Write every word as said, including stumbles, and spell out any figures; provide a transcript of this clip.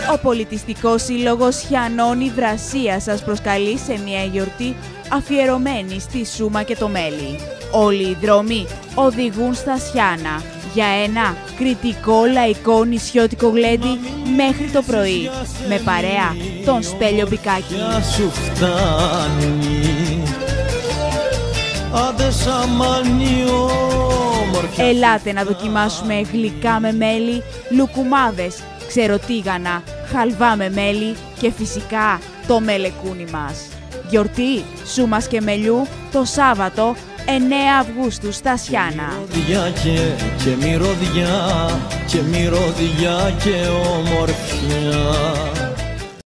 Ο Πολιτιστικός Σύλλογος Χιανών Ηδρασία σας προσκαλεί σε μια γιορτή αφιερωμένη στη σούμα και το μέλι. Όλοι οι δρόμοι οδηγούν στα Σιάνα για ένα κριτικό λαϊκό νησιώτικο γλέντι μέχρι το πρωί, με παρέα τον Στέλιο Μπικάκη. Ελάτε να δοκιμάσουμε γλυκά με μέλι, λουκουμάδες, ξεροτίγανα, χαλβά με μέλι και φυσικά το μελεκούνι μας. Γιορτή σούμας και μελιού το Σάββατο εννέα Αυγούστου στα Σιάνα. Και, και μυρωδιά, και μυρωδιά και ομορφιά.